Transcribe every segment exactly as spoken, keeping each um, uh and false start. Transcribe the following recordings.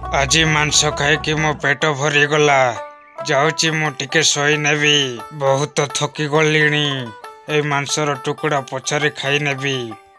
আজি मांस खाई मो पेट भरी गला। जाऊची मु टिके सोई नेबी। बहुत थकी गलिणी। ए मांसर टुकड़ा पछरे खाई नेबी।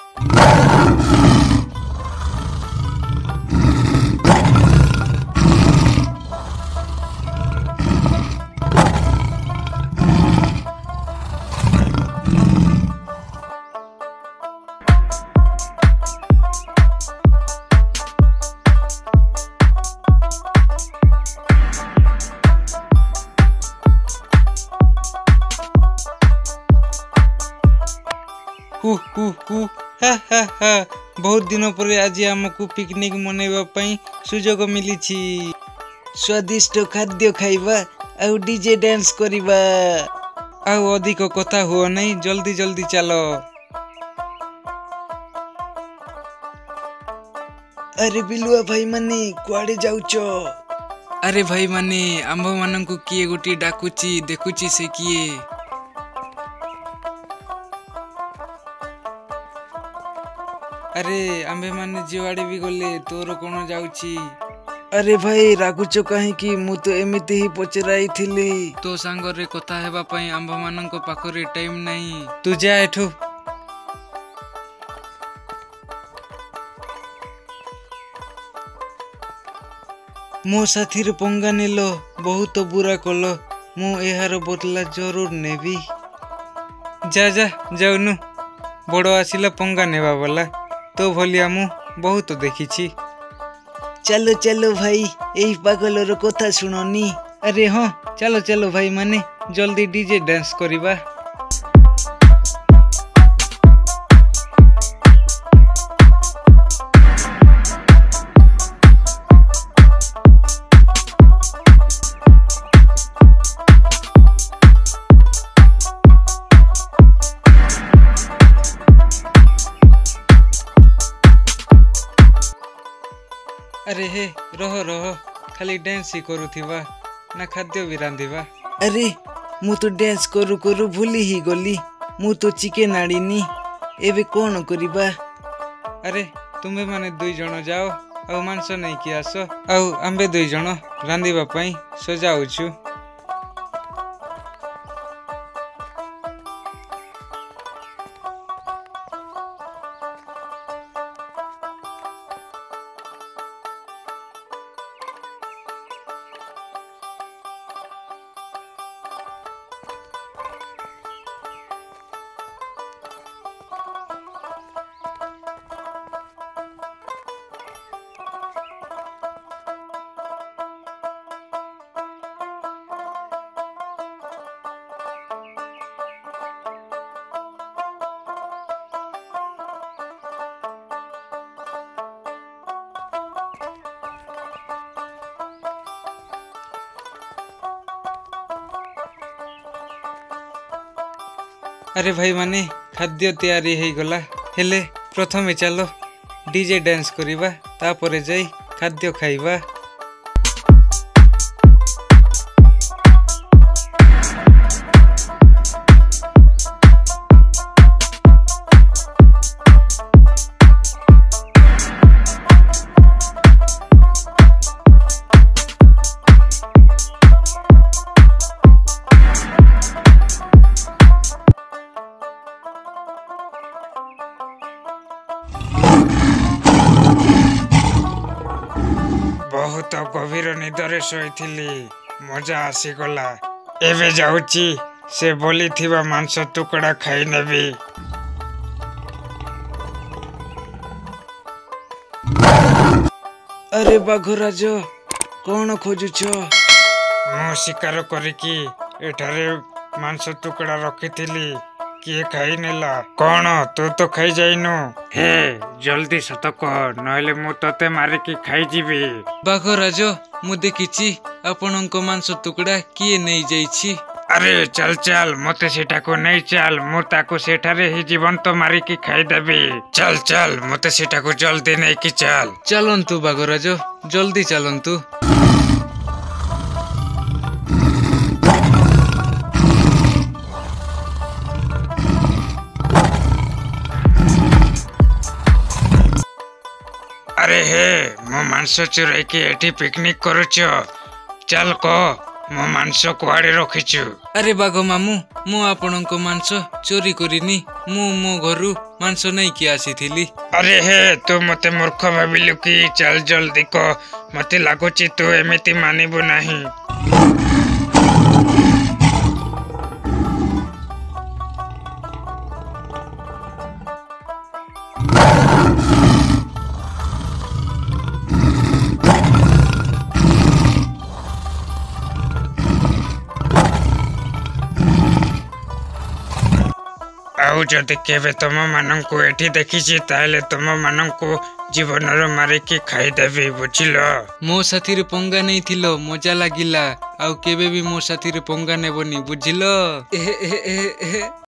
हु हु हु हा हा हा बहुत दिन पर आज आमको पिकनिक मनाइबा पई सुजोग मिली। स्वादिष्ट खाद्य खाइबा आउ डीजे डांस करिबा। आउ अधिक कथा हुआ नहीं, जल्दी जल्दी चलो। अरे बिलुआ भाई माने कुआडे जाउछ? अरे भाई माने आंब मानंकु किए गोटी डाकुची, देखुची से किए। अरे आंबे माने जुआड़े भी गले, तोर कौन जाउची? अरे भाई रागुच कहीं कि मु तो एमिति ही पचराई थिली। तो सांगर रे कथा हेबा पई आंबा मानंको पाखरे टाइम नहीं। तू जा एठू। मो साथी रे पंगा नेलो, बहुत बुरा कलो। मु एहार बदला जरूर नेबी। जा जा जाउनु, बड़ आसिला पंगा नेबा वाला। तो भलिया मु बहुत देखिछि। चलो चलो भाई, एही पागलर कथा सुननी। अरे हाँ चलो चलो भाई माने, जल्दी डीजे डांस करिबा। अरे हे रह रह, खाली डांस ही करुथिबा ना खाद्य भी रांधिबा? अरे मु तो डांस करू करू भूली ही गली। मु तो चिकेन आड़ीनी, एबे कौन करिबा? अरे तुम्हें माने दुई जण जाओ, आउ मांस नहीं कि आस, आउ आंबे दुई जण रांधिबा पई सजाउछु। अरे भाई माने खाद्य तैयारी हो गला। हेले प्रथमे चलो डीजे डांस करिबा, तापरे जाई खाद्य खाइबा। बहुत गभीर निदरे शोइथिली, मजा आसीगला। एबे जाउची से बोली थिबा मांस टुकड़ा खाई नेबी। अरे बाघराज कौन खोजुछ? मु शिकार करिकी एठारे मांस टुकड़ा रखिथिली, किए खाई नेला? कौन तू तो खाई जाइनु? हे जल्दी सत कह, नहले मु तते मारिकी खाई जीबी। बाघराज मु देखिछि आपनको मांस टुकड़ा किए नहीं जाइछि। अरे चल चल, मते सेटा को नहीं चल, मु ताको सेठारे ही जीवंत मारिकी खाई देबी। चल चल, मते सेटा को जल्दी नहीं कि चल। चलंतु बाघराज, जल्दी चलंतु। अरे हे मो ମାଂସ ଚୋରାଇକି ଏଠି ପିକନିକ କରୁଛ? ଚାଲ କହ ମୋ ମାଂସ କୁଆଡେ ରଖିଛୁ? ଆରେ ବାଘ ମାମୁଁ, ମୁଁ ଆପଣଙ୍କ ମାଂସ ଚୋରି କରିନି। ମୁଁ ମୋ ଘରୁ ମାଂସ ନେଇକି ଆସିଥିଲି। ଆରେ ହେ, ତୁ ମତେ ମୂର୍ଖ ଭାବିଲୁ କି? ଚାଲ ଜଲ୍ଦି କହ, ମତେ ଲାଗୁଛି ତୁ ଏମିତି ମାନିବୁ ନାହିଁ। ଆଉ ଯଦି କେବେ ତମ ମାନଙ୍କୁ ଏଠି ଦେଖିଛି ତାହେଲେ ତମ ମାନଙ୍କୁ ଜୀବନରୁ ମାରିକି ଖାଇଦେବି, ବୁଝିଲ? ମୋ ସାଥିରେ ପଙ୍ଗା ନେଇଥିଲ, ମଜା ଲାଗିଲା। ଆଉ କେବେ ବି ମୋ ସାଥିରେ ପଙ୍ଗା ନେବନି, ବୁଝିଲ?